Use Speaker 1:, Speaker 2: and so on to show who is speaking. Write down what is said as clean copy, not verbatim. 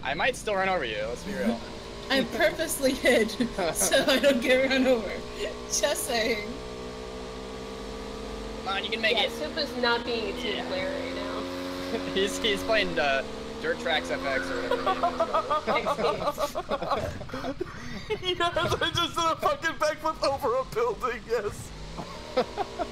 Speaker 1: I might still run over you, let's be real.
Speaker 2: I purposely hid so I don't get run over. Just saying.
Speaker 1: Come on, you can make it.
Speaker 3: Supa's not being a team player right now.
Speaker 1: He's playing Dirt Tracks FX or whatever.
Speaker 4: Yes, I just did a fucking backflip over a building, yes.